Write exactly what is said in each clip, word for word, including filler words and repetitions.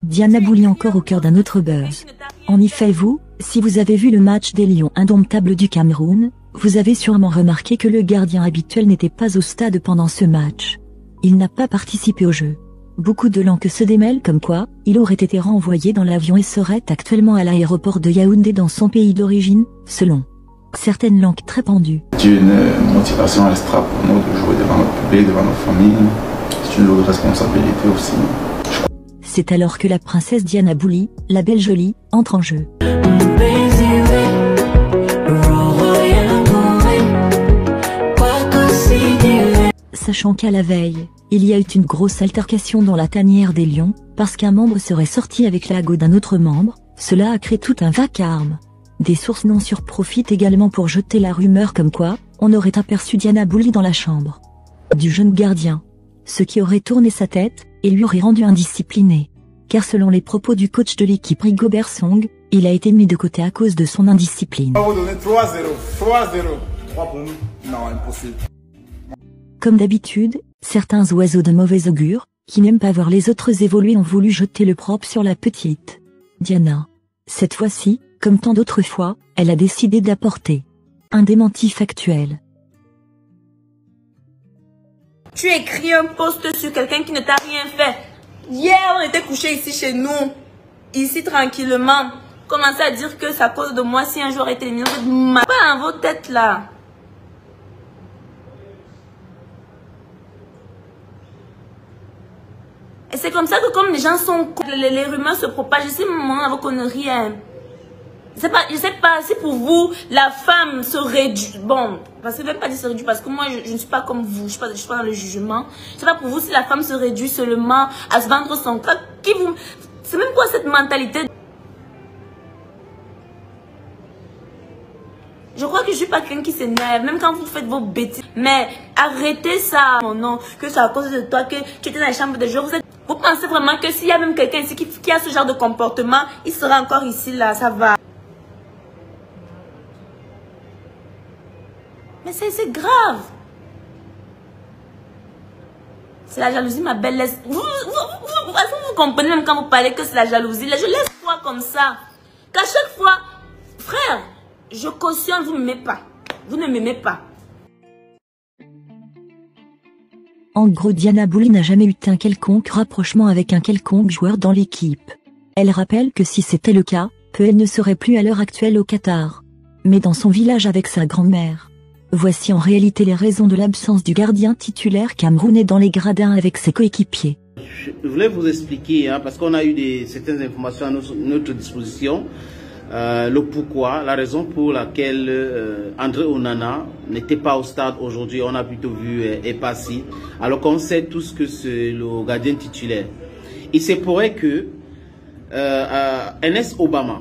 Diana Bouli encore au cœur d'un autre buzz. En effet vous, si vous avez vu le match des Lions indomptables du Cameroun, vous avez sûrement remarqué que le gardien habituel n'était pas au stade pendant ce match. Il n'a pas participé au jeu. Beaucoup de langues se démêlent comme quoi, il aurait été renvoyé dans l'avion et serait actuellement à l'aéroport de Yaoundé dans son pays d'origine, selon certaines langues très pendues. C'est une motivation extra pour nous de jouer devant notre public, devant notre famille. C'est une lourde responsabilité aussi. C'est alors que la princesse Diana Bouli, la belle jolie, entre en jeu. Sachant qu'à la veille, il y a eu une grosse altercation dans la tanière des Lions, parce qu'un membre serait sorti avec la go d'un autre membre, cela a créé tout un vacarme. Des sources non sûres profitent également pour jeter la rumeur comme quoi, on aurait aperçu Diana Bouli dans la chambre du jeune gardien. Ce qui aurait tourné sa tête, et lui aurait rendu indiscipliné. Car selon les propos du coach de l'équipe Rigobert Song, il a été mis de côté à cause de son indiscipline. On va vous donner trois zéro. trois zéro. trois pour nous. Non, impossible. Comme d'habitude, certains oiseaux de mauvais augure, qui n'aiment pas voir les autres évoluer ont voulu jeter le propre sur la petite Diana. Cette fois-ci, comme tant d'autres fois, elle a décidé d'apporter un démenti factuel. Tu écris un post sur quelqu'un qui ne t'a rien fait. Hier, on était couchés ici chez nous, ici tranquillement. Commencez à dire que c'est à cause de moi si un jour été éliminé. Pas dans vos têtes là. Et c'est comme ça que comme les gens sont... Les, les rumeurs se propagent. Ici, moment à vos conneries. Hein. Je sais pas, je sais pas si pour vous, la femme se réduit. Bon, parce que je ne vais pas dire se réduit parce que moi, je, je ne suis pas comme vous. Je ne suis, suis pas dans le jugement. Je sais pas pour vous si la femme se réduit seulement à se vendre son corps. Qui vous... C'est même quoi cette mentalité? Je crois que je suis pas quelqu'un qui s'énerve, même quand vous faites vos bêtises. Mais arrêtez ça. Mon nom, que c'est à cause de toi que tu étais dans la chambre de joueurs. Vous, êtes... vous pensez vraiment que s'il y a même quelqu'un ici qui, qui a ce genre de comportement, il sera encore ici là, ça va. Mais c'est grave. C'est la jalousie, ma belle. Laisse... Vous, vous, vous, vous, vous comprenez même quand vous parlez que c'est la jalousie. Là, je laisse quoi comme ça. Qu'à chaque fois, frère, je cautionne, vous ne m'aimez pas. Vous ne m'aimez pas. En gros, Diana Bouli n'a jamais eu un quelconque rapprochement avec un quelconque joueur dans l'équipe. Elle rappelle que si c'était le cas, peu elle ne serait plus à l'heure actuelle au Qatar, mais dans son village avec sa grand-mère. Voici en réalité les raisons de l'absence du gardien titulaire camerounais dans les gradins avec ses coéquipiers. Je voulais vous expliquer, hein, parce qu'on a eu des, certaines informations à notre, notre disposition, euh, le pourquoi, la raison pour laquelle euh, André Onana n'était pas au stade aujourd'hui. On a plutôt vu euh, Epassi, alors qu'on sait tous que c'est le gardien titulaire. Il se pourrait que euh, euh, Ernest Obama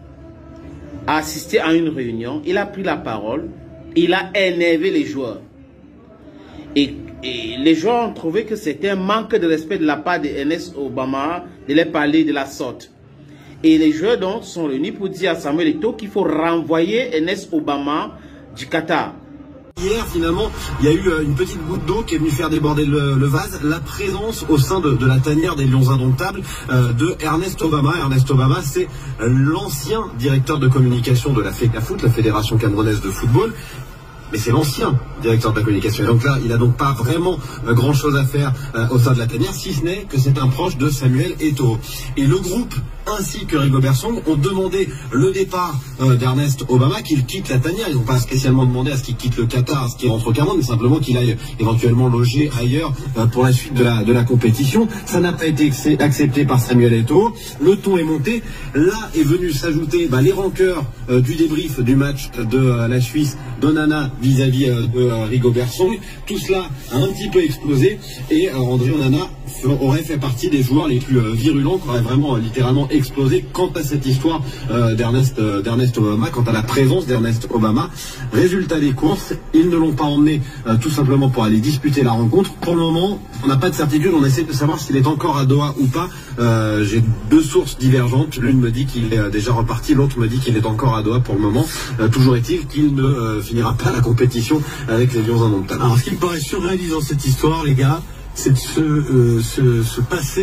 a assisté à une réunion, il a pris la parole, il a énervé les joueurs. Et, et les joueurs ont trouvé que c'était un manque de respect de la part d'Ernest Obama de les parler de la sorte. Et les joueurs donc sont réunis pour dire à Samuel Eto'o qu'il faut renvoyer Ernest Obama du Qatar. Hier, finalement, il y a eu une petite goutte d'eau qui est venue faire déborder le, le vase, la présence au sein de, de la tanière des Lions indomptables euh, de Ernest Obama. Ernest Obama, c'est l'ancien directeur de communication de la FECAFOOT, la Fédération camerounaise de football. Mais c'est l'ancien directeur de la communication. Et donc là, il n'a donc pas vraiment euh, grand-chose à faire euh, au sein de la tanière, si ce n'est que c'est un proche de Samuel Eto'o. Et le groupe, ainsi que Rigobert Song, ont demandé le départ euh, d'Ernest Obama, qu'il quitte la tanière. Ils n'ont pas spécialement demandé à ce qu'il quitte le Qatar, à ce qu'il rentre au Cameroun, mais simplement qu'il aille éventuellement loger ailleurs euh, pour la suite de la, de la compétition. Ça n'a pas été accepté par Samuel Eto'o. Le ton est monté. Là est venu s'ajouter bah, les rancœurs euh, du débrief du match de euh, la Suisse d'Onana vis-à-vis euh, de euh, Rigobert Song. Tout cela a un petit peu explosé et euh, André Onana aurait fait partie des joueurs les plus euh, virulents qui auraient vraiment euh, littéralement explosé quant à cette histoire euh, d'Ernest euh, d'Ernest Obama, quant à la présence d'Ernest Obama. Résultat des courses, ils ne l'ont pas emmené euh, tout simplement pour aller disputer la rencontre. Pour le moment, on n'a pas de certitude, on essaie de savoir s'il est encore à Doha ou pas. Euh, j'ai deux sources divergentes, l'une me dit qu'il est euh, déjà reparti, l'autre me dit qu'il est encore à Doha pour le moment. Euh, toujours est-il qu'il ne euh, finira pas la compétition avec les Lions indomptables. Alors ce qui me paraît surréalisant dans cette histoire, les gars, c'est de se, euh, se, se passer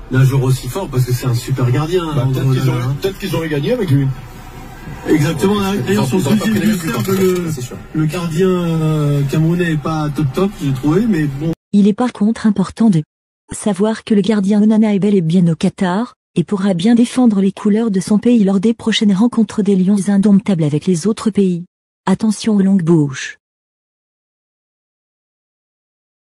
d'un joueur aussi fort, parce que c'est un super gardien. Bah, hein, peut-être qu'ils auraient, hein. peut-être qu'ils auraient gagné avec lui. Exactement, d'ailleurs son Ils auraient pas deuxième pris les but, mêmes certes, buts, le, c'est sûr. le gardien euh, camerounais n'est pas top top, j'ai trouvé, mais bon. Il est par contre important de savoir que le gardien Onana est bel et bien au Qatar, et pourra bien défendre les couleurs de son pays lors des prochaines rencontres des Lions indomptables avec les autres pays. Attention aux longues bouches.